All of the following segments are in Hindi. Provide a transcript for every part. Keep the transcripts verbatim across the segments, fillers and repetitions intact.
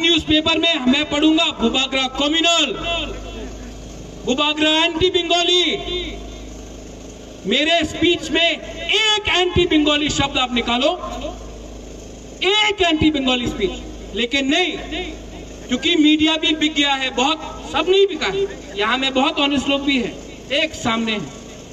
न्यूज़पेपर में मैं पढ़ूंगा बुबागरा कम्युनल, बुबागरा एंटी बंगाली। मेरे स्पीच में एक एंटी बंगाली शब्द आप निकालो, एक एंटी बंगाली स्पीच। लेकिन नहीं, क्योंकि मीडिया भी बिक गया है, बहुत, सब नहीं बिका है, यहां में बहुत ऑनेस्ट लोग भी है, एक सामने है।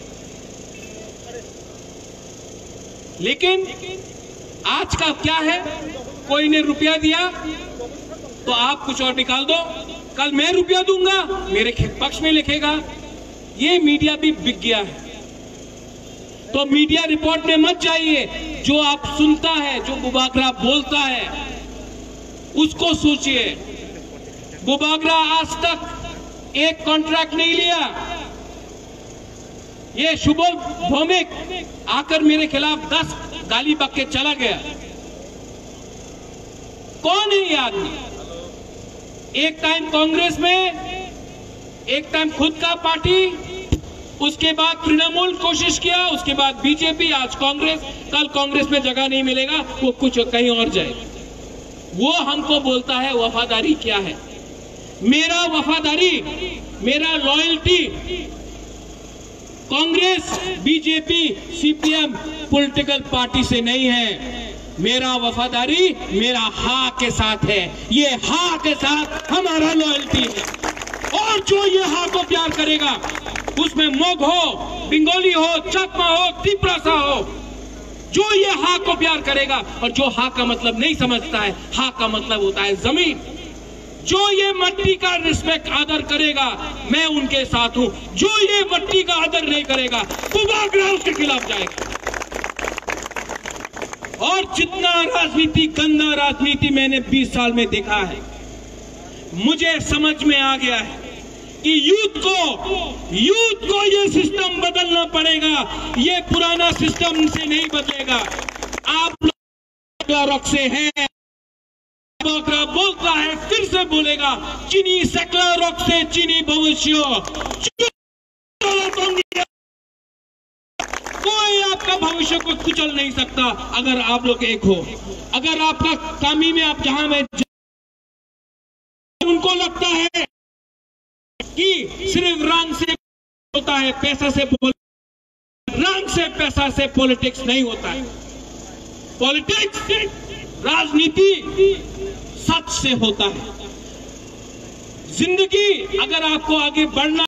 लेकिन आज का क्या है, कोई ने रुपया दिया तो आप कुछ और निकाल दो, कल मैं रुपया दूंगा मेरे पक्ष में लिखेगा। ये मीडिया भी बिक गया है। तो मीडिया रिपोर्ट में मत जाइए, जो आप सुनता है, जो बुबागरा बोलता है उसको सोचिए। बुबागरा आज तक एक कॉन्ट्रैक्ट नहीं लिया। ये शुभम भौमिक आकर मेरे खिलाफ दस गाली बक के चला गया। कौन है ये आदमी? एक टाइम कांग्रेस में, एक टाइम खुद का पार्टी, उसके बाद तृणमूल कोशिश किया, उसके बाद बीजेपी, आज कांग्रेस। कल कांग्रेस में जगह नहीं मिलेगा, वो कुछ कहीं और जाए। वो हमको बोलता है वफादारी क्या है। मेरा वफादारी, मेरा loyalty Congress, BJP, CPM political party से नहीं है। मेरा वफादारी मेरा हा के साथ है। ये हा के साथ हमारा लॉयल्टी है। और जो ये हा को प्यार करेगा, उसमें मोग हो, बंगाली हो, चकमा हो, तिपरासा हो, जो ये हा को प्यार करेगा और जो हा का मतलब नहीं समझता है, हा का मतलब होता है जमीन, जो ये मट्टी का रिस्पेक्ट आदर करेगा, मैं उनके साथ हूं। जो ये मट्टी का आदर नहीं करेगा, बुबागरा उसके खिलाफ जाएगा। और जितना राजनीति, गंदा राजनीति मैंने बीस साल में देखा है, मुझे समझ में आ गया है कि यूथ को यूथ को ये सिस्टम बदलना पड़ेगा। ये पुराना सिस्टम से नहीं बदलेगा। आप लोग से हैं, बुबागरा बोलता है, फिर से बोलेगा, चीनी सेकुलर रॉक से चीनी भविष्य। कोई आपका भविष्य को कुचल नहीं सकता अगर आप लोग एक हो। अगर आपका कामी में आप जहां में उनको लगता है कि सिर्फ रंग से होता है, पैसा से बोल, रंग से पैसा से पॉलिटिक्स नहीं होता है। पॉलिटिक्स, राजनीति सच से होता है। जिंदगी अगर आपको आगे बढ़ना